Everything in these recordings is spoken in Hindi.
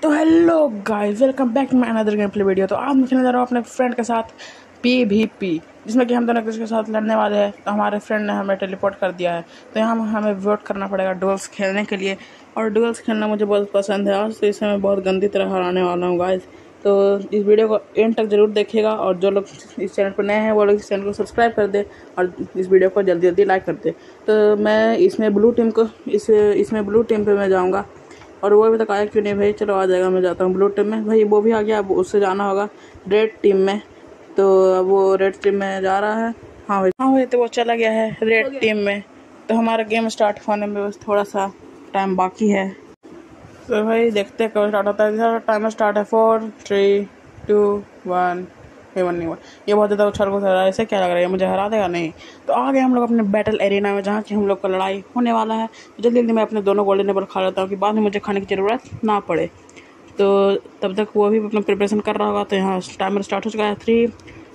तो hello guys, welcome back to my another game play video. तो आज मैं खेलने जा रहा हूँ अपने फ्रेंड के साथ PvP, जिसमें कि हम दोनों किसी के साथ लड़ने वाले हैं। तो हमारे फ्रेंड ने हमें टेलीपोर्ट कर दिया है, तो यहाँ हमें वोट करना पड़ेगा डुएल्स खेलने के लिए। और डुएल्स खेलना मुझे बहुत पसंद है, आज तो इसे मैं बहुत गंदी तरह हराने वाला हूँ गाइस। तो इस वीडियो को एंड तक जरूर देखिएगा, और जो लोग इस चैनल पर नए हैं वो लोग इस चैनल को सब्सक्राइब कर दे और इस वीडियो को जल्दी जल्दी लाइक कर दे। तो मैं इसमें ब्लू टीम पे मैं जाऊँगा, और वो अभी तक आया क्यों नहीं भाई। चलो आ जाएगा, मैं जाता हूँ ब्लू टीम में। भाई वो भी आ गया, अब उससे जाना होगा रेड टीम में। तो अब वो रेड टीम में जा रहा है। हाँ भाई तो वो चला गया है रेड टीम में। तो हमारा गेम स्टार्ट होने में बस थोड़ा सा टाइम बाकी है। तो भाई देखते हैं कब स्टार्ट होता है। टाइमर स्टार्ट है 4 3 2 1। नहीं हुआ, ये बहुत ज़्यादा उछल कूद रहा है। ऐसे क्या लग रहा है, मुझे हरा देगा? नहीं। तो आ गए हम लोग अपने बैटल एरिना में, जहाँ की हम लोग का लड़ाई होने वाला है। तो जल्दी जल्दी मैं अपने दोनों गोल्डन एप्पल खा लेता हूँ कि बाद में मुझे खाने की ज़रूरत ना पड़े। तो तब तक वो भी अपना प्रिपरेशन कर रहा होगा। तो यहाँ टाइमर स्टार्ट हो चुका है 3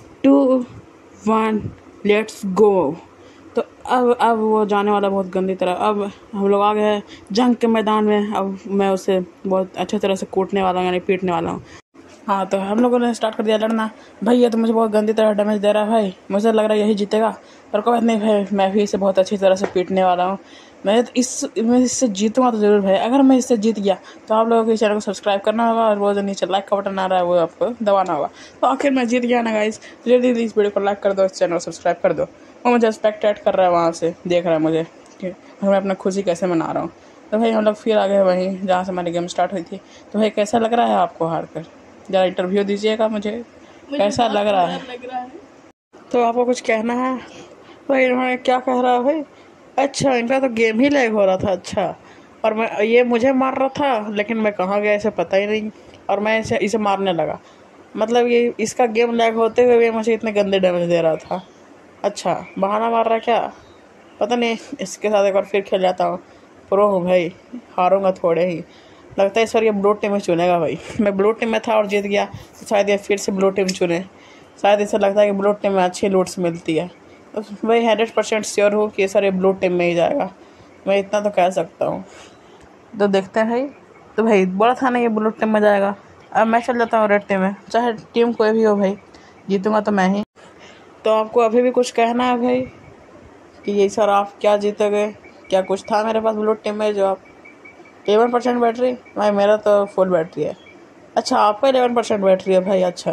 2 1 लेट्स गो। तो अब वो जाने वाला बहुत गंदी तरह। अब हम लोग आ गए हैं जंग के मैदान में। अब मैं उसे बहुत अच्छे तरह से कूटने वाला हूँ, यानी पीटने वाला हूँ। हाँ, तो हम लोगों ने स्टार्ट कर दिया लड़ना। भाई ये तो मुझे बहुत गंदी तरह डैमेज दे रहा है भाई, मुझे लग रहा है यही जीतेगा। पर कोई बात नहीं भाई, मैं भी इसे बहुत अच्छी तरह से पीटने वाला हूँ। मैं इससे जीतूंगा तो जरूर भाई। अगर मैं इससे जीत गया तो आप लोगों को इस चैनल को सब्सक्राइब करना होगा, और वो जो नीचे लाइक का बटन आ रहा है वो आपको दबाना होगा। तो आखिर मैं जीत गया ना गाइस। जल्दी जल्दी इस वीडियो को लाइक कर दो, इस चैनल को सब्सक्राइब कर दो। वो मुझे स्पेक्टेट कर रहा है, वहाँ से देख रहा है मुझे कि मैं अपना खुशी कैसे मना रहा हूँ। तो भाई हम लोग फिर आ गए वहीं जहाँ से हमारी गेम स्टार्ट हुई थी। तो भाई कैसा लग रहा है आपको हार कर? ज़रा इंटरव्यू दीजिएगा मुझे कैसा लग रहा है। तो आपको कुछ कहना है? भाई इन्होंने क्या कह रहा है भाई? अच्छा, इनका तो गेम ही लैग हो रहा था। अच्छा, और मैं ये मुझे मार रहा था, लेकिन मैं कहाँ गया इसे पता ही नहीं, और मैं इसे मारने लगा। मतलब ये इसका गेम लैग होते हुए भी मुझे इतने गंदे डैमेज दे रहा था। अच्छा, बहाना मार रहा क्या? पता नहीं, इसके साथ एक बार फिर खेल जाता हूँ। प्रो हूँ भाई, हारूंगा थोड़े ही। लगता है इस बार ये ब्लू टीम में चुनेगा भाई। मैं ब्लू टीम में था और जीत गया, तो शायद ये फिर से ब्लू टीम चुने। शायद इसे लगता है कि ब्लू टीम में अच्छी लूट्स मिलती है। तो भाई 100% श्योर हूँ कि सर ये ब्लू टीम में ही जाएगा, मैं इतना तो कह सकता हूँ। तो देखते हैं भाई। तो भाई बोला था ना ये ब्लू टीम में जाएगा। अब मैं चल जाता हूँ रेड टीम में, चाहे टीम कोई भी हो भाई, जीतूँगा तो मैं ही। तो आपको अभी भी कुछ कहना है भाई कि ये सर आप क्या जीतोगे? क्या कुछ था मेरे पास ब्लू टीम में जो आप 11% बैटरी? भाई मेरा तो फुल बैटरी है। अच्छा, आपका 11% बैटरी है भाई? अच्छा,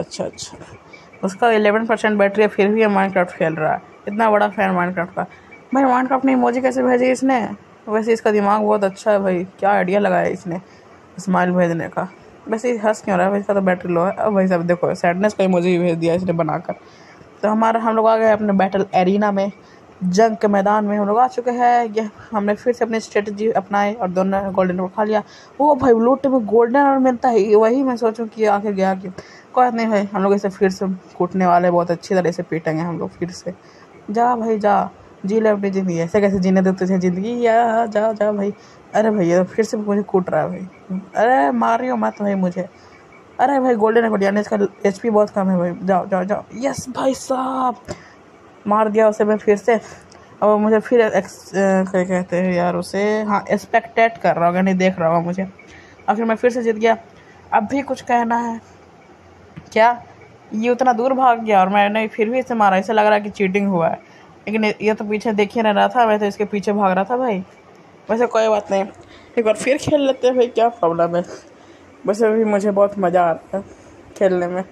उसका 11% बैटरी है, फिर भी ये माइनक्राफ्ट खेल रहा है। इतना बड़ा फैन माइनक्राफ्ट का। भाई माइनक्राफ्ट ने इमोजी कैसे भेजी इसने? वैसे इसका दिमाग बहुत अच्छा है भाई, क्या आइडिया लगाया इसने स्माइल भेजने का। वैसे हंस क्यों रहा है भाई? इसका तो बैटरी लो है। अब भाई सब देखो, सैडनेस का इमोजी भेज दिया इसने बनाकर। तो हम लोग आ गए अपने बैटल एरिना में, जंग के मैदान में हम लोग आ चुके हैं। ये हमने फिर से अपनी स्ट्रेटजी अपनाई और दोनों गोल्डन को खा लिया। वो भाई लूट में गोल्डन और मिलता है, वही मैं सोचूं कि आखिर गया कि कोई नहीं भाई, हम लोग इसे फिर से कूटने वाले, बहुत अच्छी तरह से पीटेंगे हम लोग फिर से। जा भाई जा, जी ले अपनी ज़िंदगी। ऐसे कैसे जीने दे तुझे ज़िंदगी, या जा जा भाई। अरे भैया फिर से मुझे कूट रहा है भाई। अरे मार रही हो मत भाई मुझे। अरे भाई गोल्डन एप्पल, यानी इसका HP बहुत कम है भाई। जाओ जाओ जाओ। यस भाई साहब, मार दिया उसे मैं फिर से। अब मुझे फिर क्या कहते हैं यार उसे, हाँ एक्सपेक्टेट कर रहा होगा, नहीं देख रहा होगा मुझे। आखिर मैं फिर से जीत गया। अब भी कुछ कहना है क्या? ये उतना दूर भाग गया और मैंने फिर भी इसे मारा। इसे लग रहा है कि चीटिंग हुआ है, लेकिन ये तो पीछे देख ही नहीं रहा था, मैं तो इसके पीछे भाग रहा था भाई। वैसे कोई बात नहीं, एक बार फिर खेल लेते हैं भाई, क्या प्रॉब्लम है। वैसे भी मुझे बहुत मज़ा आ रहा है खेलने में।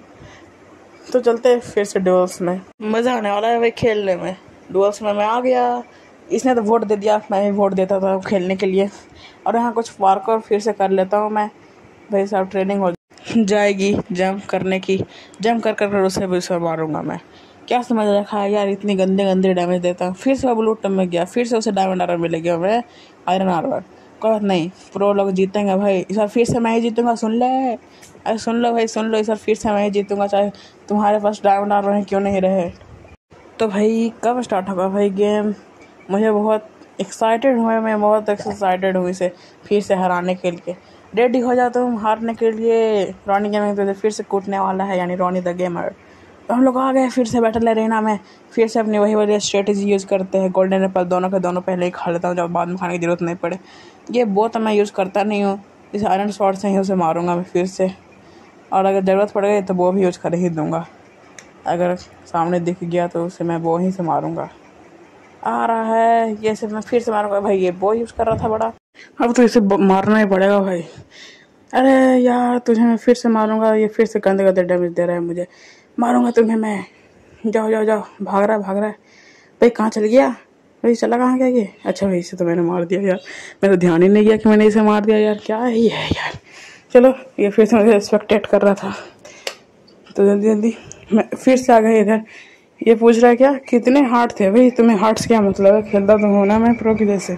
तो चलते हैं फिर से डुएल्स में, मज़ा आने वाला है भाई खेलने में। डुएल्स में मैं आ गया, इसने तो वोट दे दिया, मैं भी वोट देता था खेलने के लिए। और यहाँ कुछ पार्कोर फिर से कर लेता हूँ मैं भाई साहब, ट्रेनिंग हो जाएगी जंप करने की। जंप कर उसे भी उसे मारूंगा मैं। क्या समझ रखा है यार, इतनी गंदे डैमेज देता हूँ। फिर से ब्लू टीम में गया, फिर से उसे डायमंड आर्मर मिल गया, मैं आयरन आर्मर। कोई बात नहीं, प्रो लोग जीतेंगे भाई। इस बार फिर से मैं ही जीतूंगा, सुन ले। अरे सुन लो भाई सुन लो, इस बार फिर से मैं ही जीतूंगा, चाहे तुम्हारे पास डायमंड आर्मर है क्यों नहीं रहे। तो भाई कब स्टार्ट होगा भाई गेम? मुझे बहुत एक्साइटेड हूँ, मैं बहुत एक्साइटेड हूँ इसे फिर से हराने के लिए। रेडी हो जाता हूँ हारने के लिए। रॉनी गेमिंग तो फिर से कूटने वाला है, यानी रॉनी द गेमर। तो हम लोग आ गए फिर से बैटल एरिना में। फिर से अपनी वही वाली स्ट्रेटजी यूज़ करते हैं। गोल्डन एप्पल दोनों के दोनों पहले ही खा लेता हूँ, जब बाद में खाने की जरूरत नहीं पड़े। ये बहुत मैं यूज़ करता नहीं हूँ, इस आयरन शॉट से ही उसे मारूंगा मैं फिर से, और अगर ज़रूरत पड़ गई तो वो भी यूज कर ही दूँगा। अगर सामने दिख गया तो उसे मैं वो ही से मारूंगा। आ रहा है, ये सिर्फ मैं फिर से मारूंगा भाई। ये वो यूज़ कर रहा था बड़ा, अब तो इसे मारना ही पड़ेगा भाई। अरे यार तुझे मैं फिर से मारूंगा, ये फिर से गंदे गंदे डैमेज दे रहा है मुझे। मारूंगा तुम्हें मैं। जाओ जाओ जाओ, भाग रहा है भाई। कहाँ चल गया भाई? चला कहाँ गया ये? अच्छा भाई, इसे तो मैंने मार दिया यार, मेरा ध्यान ही नहीं गया कि मैंने इसे मार दिया यार। क्या ही है यार। चलो, ये फिर से मुझे एक्सपेक्टेड कर रहा था, तो जल्दी जल्दी मैं फिर से आ गए इधर। ये पूछ रहा है क्या कितने हार्ट थे? भाई तुम्हें हार्ट से क्या मतलब है? खेलता तो होना मैं प्रो की जैसे।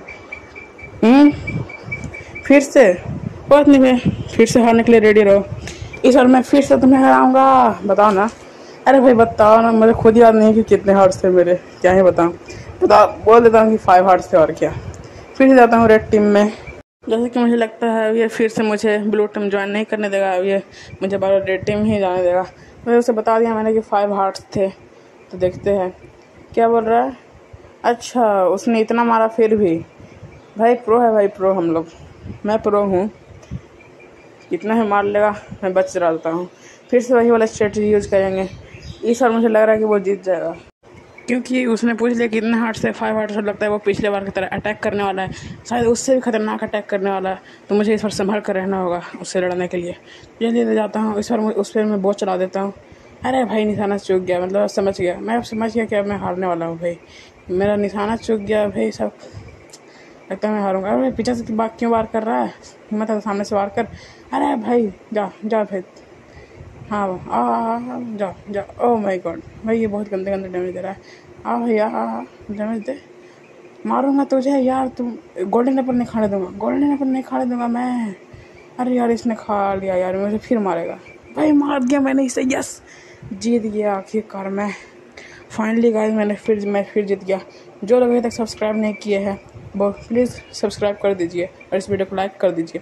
फिर से बहुत नहीं, मैं फिर से हारने के लिए रेडी रहो। इस बार मैं फिर से तुम्हें हराऊंगा, बताओ ना। अरे भाई बताओ ना, मुझे खुद याद नहीं कि कितने हार्ट्स थे मेरे, क्या ही बताऊँ। बोल देता हूँ कि 5 हार्ट्स थे, और क्या। फिर से जाता हूँ रेड टीम में। जैसे कि मुझे लगता है ये फिर से मुझे ब्लू टीम ज्वाइन नहीं करने देगा, ये मुझे बार रेड टीम ही जाने देगा। मैं उसे बता दिया मैंने कि 5 हार्ट्स थे, तो देखते हैं क्या बोल रहा है। अच्छा, उसने इतना मारा फिर भी। भाई प्रो है भाई, प्रो हम लोग। मैं प्रो हूँ, कितना ही मार लेगा, मैं बच रहता हूँ। फिर से वही वाला स्ट्रेटजी यूज करेंगे। इस बार मुझे लग रहा है कि वो जीत जाएगा, क्योंकि उसने पूछ लिया कितने हार्ट से 5 हार्ट से। लगता है वो पिछले बार की तरह अटैक करने वाला है, शायद उससे भी खतरनाक अटैक करने वाला है। तो मुझे इस बार संभल कर रहना होगा उससे लड़ने के लिए। जल्दी जाता हूँ इस बार, उस पर मैं बहुत चला देता हूँ। अरे भाई निशाना चूक गया, मतलब समझ गया, मैं अब समझ गया कि अब मैं हारने वाला हूँ भाई। मेरा निशाना चूक गया भाई, सब लगता है मैं हारूंगा। अरे पीछे से क्यों वार कर रहा है? हिम्मत है तो सामने से वार कर। अरे भाई जा जा भाई। हाँ जाओ जाओ। ओह माय गॉड भाई, ये बहुत गंदे गंदे डैमेज दे रहा है। भैया डैमेज दे, मारूंगा तुझे यार। तुम गोल्डन एप्पल नहीं खाने दूंगा, गोल्डन एप्पल नहीं खाने दूंगा मैं। अरे यार इसने खा लिया यार, मुझे फिर मारेगा भाई। मार दिया मैंने इसे, यस जीत गया आखिरकार मैं। फाइनली गाइस मैं फिर जीत गया। जो लोग अभी तक सब्सक्राइब नहीं किए हैं वो प्लीज़ सब्सक्राइब कर दीजिए, और इस वीडियो को लाइक कर दीजिए,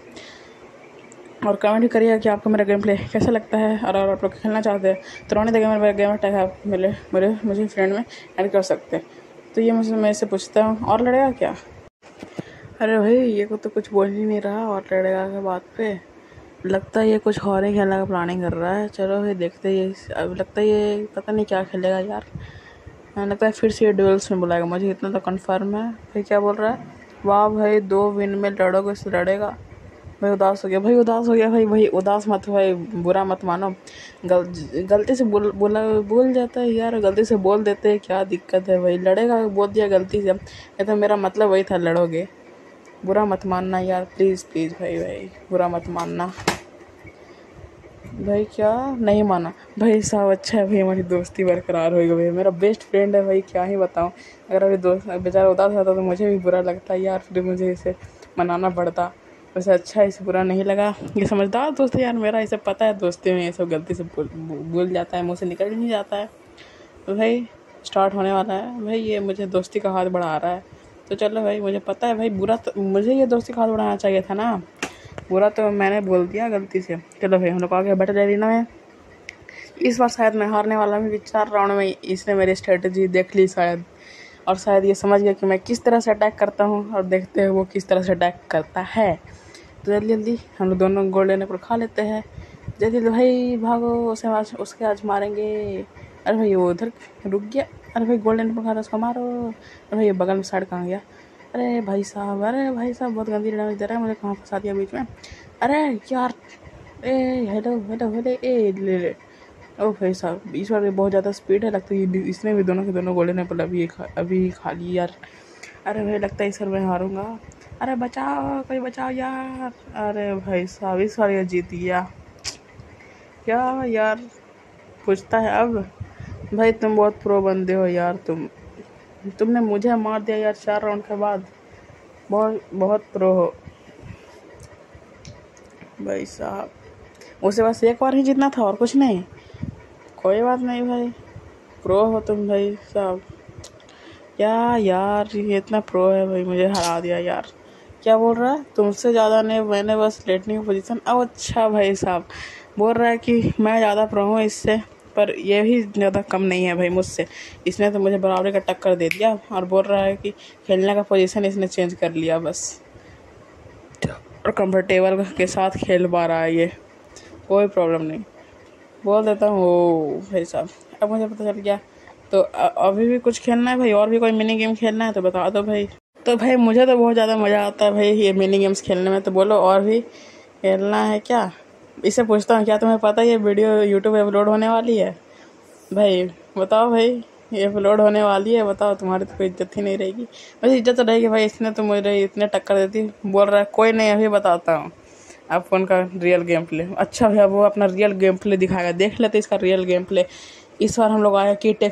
और कमेंट भी करिएगा कि आपको मेरा गेम प्ले कैसा लगता है। और अगर आप लोग खेलना चाहते हैं तो रोने देगा मेरा गेमर टैग आप मुझे फ्रेंड में ऐड कर सकते हैं। तो ये मेरे से पूछता हूँ, और लड़ेगा क्या? अरे भाई ये को तो कुछ बोल ही नहीं रहा, और लड़ेगा के बात पे। लगता है ये कुछ और ही खेलने का प्लानिंग कर रहा है। चलो भाई देखते हैं। ये अब लगता है ये पता नहीं क्या खेलेगा यार। लगता है फिर से ये डुएल्स में बुलाएगा मुझे, इतना तो कंफर्म है। भाई क्या बोल रहा है? वाह भाई 2 विन में लड़ोगे से लड़ेगा। भाई उदास हो गया, भाई उदास हो गया भाई। भाई उदास मत हो भाई, बुरा मत मानो। गलती से बोल जाता है यार, गलती से बोल देते हैं, क्या दिक्कत है भाई। लड़ेगा बोल दिया गलती से, ये तो मेरा मतलब वही था, लड़ोगे। बुरा मत मानना यार, प्लीज़ प्लीज़ भाई बुरा मत मानना भाई। क्या नहीं माना भाई साहब? अच्छा है भाई, हमारी दोस्ती बरकरार हो गई भाई। मेरा बेस्ट फ्रेंड है भाई, क्या ही बताऊँ। अगर अभी दोस्त बेचारा उदास रहता तो मुझे भी बुरा लगता यार, फिर मुझे इसे मनाना पड़ता। वैसे अच्छा, इसे बुरा नहीं लगा। ये समझदार दोस्त है यार मेरा, इसे पता है दोस्ती में ये सब गलती से भूल जाता है, मुँह से निकल ही नहीं जाता है। तो भाई स्टार्ट होने वाला है भाई, ये मुझे दोस्ती का हाथ बढ़ा रहा है। तो चलो भाई, मुझे पता है भाई बुरा तो मुझे ये दोस्ती का हाथ बढ़ाना चाहिए था ना, बुरा तो मैंने बोल दिया गलती से। चलो भाई हम लोग आगे बैटल एरिना में। इस बार शायद मैं हारने वाला हूँ, 4 राउंड में इसने मेरी स्ट्रेटजी देख ली शायद, और शायद ये समझ गया कि मैं किस तरह से अटैक करता हूँ, और देखते हैं वो किस तरह से अटैक करता है। तो जल्दी जल्दी हम लोग दोनों गोल्डन एप्पल खा लेते हैं। जल्दी भाई भागो, उसके आज मारेंगे। अरे भाई वो उधर रुक गया। अरे भाई गोल्डन एप्पल खा रहा, उसको मारो। अरे भाई बगल में साइड कहाँ गया? अरे भाई साहब बहुत गंदी डैमेज दे रहा है मुझे, कहाँ फंसा दिया बीच में। अरे यार हेलो ए ले। ओ भाई साहब इस बार बहुत ज़्यादा स्पीड है, लगता है इसने भी दोनों के दोनों गोल्डन एप्पल अभी खा ली यार। अरे भाई लगता है इस बार मैं हारूंगा। अरे बचाओ, कोई बचाओ यार। अरे भाई साहब इस बार ये जीत गया। क्या यार पूछता है अब? भाई तुम बहुत प्रो बंदे हो यार, तुमने मुझे मार दिया यार 4 राउंड के बाद। बहुत प्रो हो भाई साहब। उसे बस एक बार ही जीतना था और कुछ नहीं। कोई बात नहीं भाई, प्रो हो तुम भाई साहब। क्या यार ये इतना प्रो है भाई, मुझे हरा दिया यार। क्या बोल रहा है? तुमसे ज़्यादा नहीं, मैंने बस लेटने की पोजीशन। अब अच्छा भाई साहब बोल रहा है कि मैं ज़्यादा प्रो हूँ इससे, पर ये भी ज़्यादा कम नहीं है भाई मुझसे। इसने तो मुझे बराबरी का टक्कर दे दिया, और बोल रहा है कि खेलने का पोजीशन इसने चेंज कर लिया बस। और कंफर्टेबल के साथ खेल पा रहा है, ये कोई प्रॉब्लम नहीं। बोल देता हूँ ओ भाई साहब। अब मुझे पता चल गया। तो अभी भी कुछ खेलना है भाई, और भी कोई मिनी गेम खेलना है तो बता दो भाई। तो भाई मुझे तो बहुत ज़्यादा मज़ा आता है भाई ये मिनी गेम्स खेलने में, तो बोलो और भी खेलना है क्या। इससे पूछता हूँ, क्या तुम्हें पता है ये वीडियो यूट्यूब पे अपलोड होने वाली है? भाई बताओ भाई, ये अपलोड होने वाली है, बताओ। तुम्हारी तो कोई इज्जत ही नहीं रहेगी। वैसे इज्जत तो रहेगी भाई, इसने तो मुझे इतने टक्कर देती। बोल रहा है कोई नहीं, अभी बताता हूँ आपको उनका रियल गेम प्ले। अच्छा भैया वो अपना रियल गेम प्ले दिखाएगा, देख लेते इसका रियल गेम प्ले। इस बार हम लोग आए किट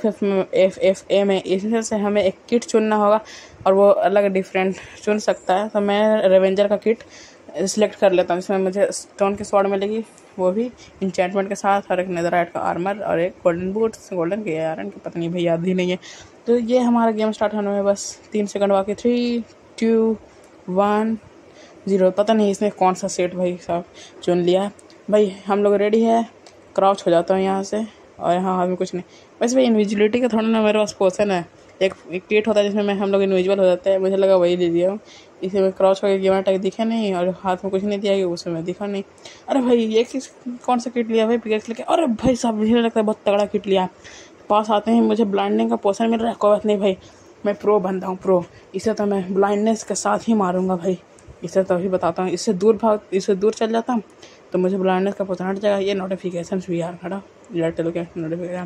FFA में, इसमें से हमें एक किट चुनना होगा और वो अलग डिफरेंट चुन सकता है। तो मैं रेवेंजर का किट सिलेक्ट कर लेता हूँ, इसमें मुझे स्टोन की स्वॉर्ड मिलेगी, वो भी इंचेंटमेंट के साथ, और एक नेदरराइट का आर्मर और एक गोल्डन बूट्स, गोल्डन के आयरन के पता नहीं भाई, याद ही नहीं है। तो ये हमारा गेम स्टार्ट होने में बस 3 सेकंड बाकी। 3 2 1 0। पता नहीं इसने कौन सा सेट भाई साहब चुन लिया। भाई हम लोग रेडी है, क्राउच हो जाता हूँ यहाँ से, और यहाँ हाथ में कुछ नहीं। वैसे भाई इनविजिबिलिटी का थोड़ा ना मेरे पास पोशन है, एक किट होता है जिसमें हम लोग इनविजिबल हो जाते हैं, मुझे लगा वही ले लिया हूँ। इसे में क्राउच होकर गेम अटैक दिखे नहीं, और हाथ में कुछ नहीं दिया, उसमें दिखा नहीं। अरे भाई ये कौन सा किट लिया भाई, पिकेक्स लेके? अरे भाई साहब मुझे लगता है बहुत तगड़ा किट लिया। पास आते ही मुझे ब्लाइंडिंग का पोशन मिल रहा है, कोई बात नहीं भाई, मैं प्रो बनता हूँ प्रो। इसे तो मैं ब्लाइंडनेस के साथ ही मारूंगा भाई, इसे तो अभी बताता हूँ। इससे दूर चल जाता हूँ तो मुझे ब्लाइंडनेस का पोशन हट जाएगा। ये नोटिफिकेशन भी यार खड़ा, एयरटेल के नोटिफिकेशन।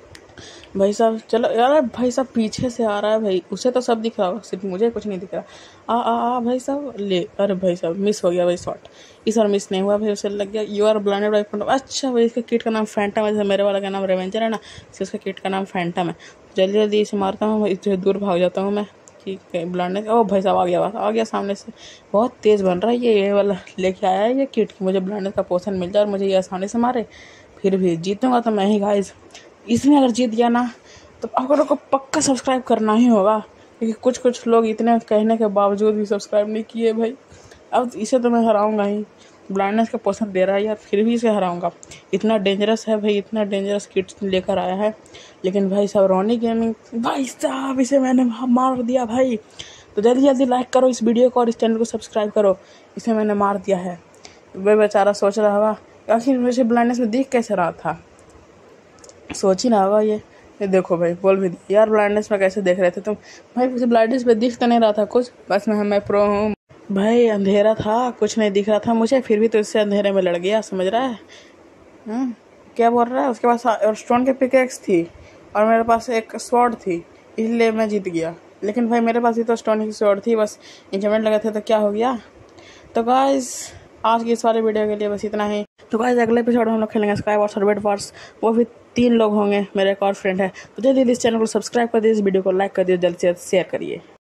भाई साहब चलो यार, भाई साहब पीछे से आ रहा है भाई, उसे तो सब दिख रहा होगा, सिर्फ मुझे कुछ नहीं दिख रहा। आ भाई साहब ले। अरे भाई साहब मिस हो गया भाई शॉट। इस बार मिस नहीं हुआ भाई, उसे लग गया you are blinded by phantom. अच्छा भाई इसके किट का नाम फैंटम है, जैसे मेरे वाला का नाम रेवेंजर है ना, इसका किट का नाम फैंटम है। जल्दी जल्दी इसे मारता हूँ, इससे दूर भाग जाता हूँ मैं। ठीक है ब्लाइंडनेस। ओ भाई साहब आ गया सामने से, बहुत तेज़ बन रहा है ये वाला लेके आया है ये किट की, मुझे ब्लाइंडनेस का पोशन मिल जाए और मुझे ये आसानी से मारे। फिर भी जीतूंगा तो मैं ही गाइस। इसमें अगर जीत गया ना तो आप लोग को पक्का सब्सक्राइब करना ही होगा, क्योंकि कुछ लोग इतने कहने के बावजूद भी सब्सक्राइब नहीं किए भाई। अब इसे तो मैं हराऊंगा ही, ब्लाइंडनेस का पोशन दे रहा है यार, फिर भी इसे हराऊंगा। इतना डेंजरस है भाई, इतना डेंजरस किट लेकर आया है। लेकिन भाई साहब रोनी गेमिंग, भाई साहब इसे मैंने मार दिया भाई। तो जल्दी जल्दी लाइक करो इस वीडियो को और इस चैनल को सब्सक्राइब करो, इसे मैंने मार दिया है। वह बेचारा सोच रहा होगा आखिर मुझे ब्लाइंडनेस में दिख कैसे रहा था, सोच ही ना होगा ये देखो भाई, बोल भी दिया यार ब्लाइंडनेस में कैसे देख रहे थे तुम। भाई मुझे ब्लाइंडनेस में दिख तो नहीं रहा था कुछ, बस मैं प्रो हूँ भाई। अंधेरा था, कुछ नहीं दिख रहा था मुझे, फिर भी तो इससे अंधेरे में लड़ गया, समझ रहा है? क्या बोल रहा है? उसके पास स्टोन के पिकेक्स थी और मेरे पास एक स्वॉर्ड थी, इसलिए मैं जीत गया। लेकिन भाई मेरे पास ही तो स्टोन की स्वॉर्ड थी, बस इंचमेंट लगे थे तो क्या हो गया। तो गाइस आज की इस वाले वीडियो के लिए बस इतना ही। तो गाइस अगले एपिसोड में हम लोग खेलेंगे स्काई वॉर्स और बेड वॉर्स, वो भी 3 लोग होंगे, मेरा एक और फ्रेंड है। तो जल्दी इस चैनल को सब्सक्राइब कर दीजिए, इस वीडियो को लाइक कर दीजिए, जल्द से जल्द शेयर करिए।